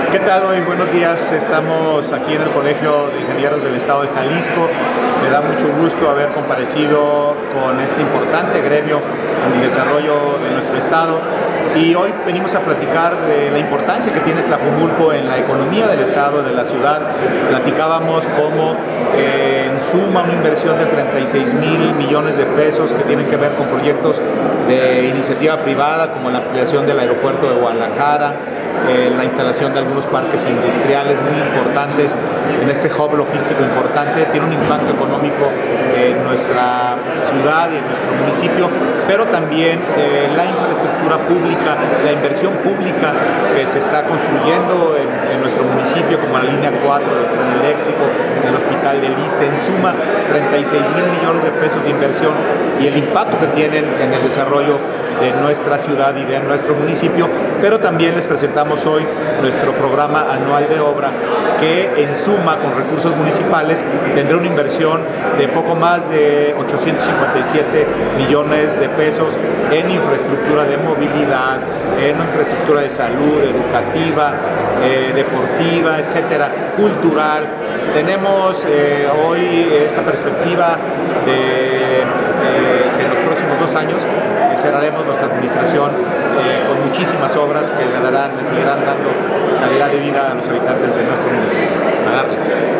¿Qué tal hoy? Buenos días. Estamos aquí en el Colegio de Ingenieros del Estado de Jalisco. Me da mucho gusto haber comparecido con este importante gremio en el desarrollo de nuestro estado. Y hoy venimos a platicar de la importancia que tiene Tlajomulco en la economía del estado, de la ciudad. Platicábamos cómo en suma una inversión de 36,000 millones de pesos que tienen que ver con proyectos de iniciativa privada, como la ampliación del aeropuerto de Guadalajara, la instalación de algunos parques industriales muy importantes en este hub logístico importante, tiene un impacto económico en nuestra ciudad y en nuestro municipio, pero también la infraestructura pública, la inversión pública que se está construyendo en nuestro municipio, como la línea 4 del tren eléctrico, el hospital del ISSSTE, en suma 36,000 millones de pesos de inversión, y el impacto que tienen en el desarrollo de nuestra ciudad y de nuestro municipio. Pero también les presentamos hoy nuestro programa anual de obra, que en suma con recursos municipales tendrá una inversión de poco más de 857 millones de pesos en infraestructura de movilidad, en infraestructura de salud, educativa, deportiva, etcétera, cultural. Tenemos hoy esta perspectiva de que en los próximos 2 años cerraremos nuestra administración con muchísimas obras que le seguirán dando calidad de vida a los habitantes de nuestro municipio. A darle.